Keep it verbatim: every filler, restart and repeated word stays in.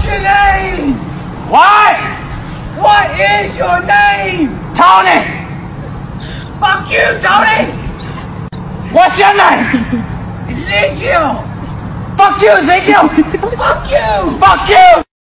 your name? What? What is your name? Tony! Fuck you, Tony! What's your name? Ezekiel! Fuck you, Ezekiel! Fuck you! Fuck you!